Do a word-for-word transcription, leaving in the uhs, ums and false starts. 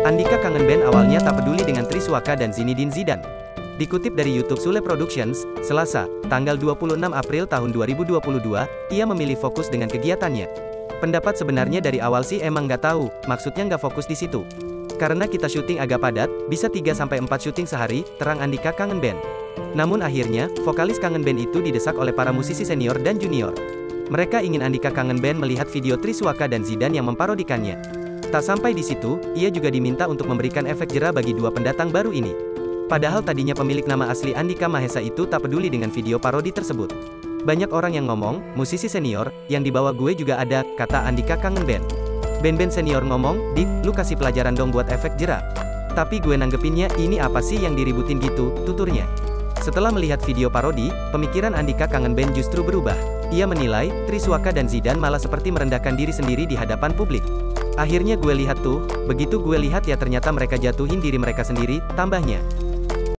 Andika kangen band awalnya tak peduli dengan Triswaka dan Zinedine Zidane. Dikutip dari YouTube Sule Productions, Selasa, tanggal dua puluh enam April tahun dua ribu dua puluh dua, ia memilih fokus dengan kegiatannya. Pendapat sebenarnya dari awal sih emang nggak tahu, maksudnya nggak fokus di situ. Karena kita syuting agak padat, bisa tiga sampai empat syuting sehari, terang Andika kangen band. Namun akhirnya, vokalis kangen band itu didesak oleh para musisi senior dan junior. Mereka ingin Andika kangen band melihat video Triswaka dan Zidane yang memparodikannya. Tak sampai di situ, ia juga diminta untuk memberikan efek jera bagi dua pendatang baru ini. Padahal tadinya pemilik nama asli Andika Mahesa itu tak peduli dengan video parodi tersebut. Banyak orang yang ngomong, musisi senior, yang dibawa gue juga ada, kata Andika kangen band. Band-band senior ngomong, Dik, lu kasih pelajaran dong buat efek jera. Tapi gue nanggepinnya, ini apa sih yang diributin gitu, tuturnya. Setelah melihat video parodi, pemikiran Andika kangen band justru berubah. Ia menilai, Triswaka dan Zidane malah seperti merendahkan diri sendiri di hadapan publik. Akhirnya gue lihat tuh, begitu gue lihat ya ternyata mereka jatuhin diri mereka sendiri, tambahnya.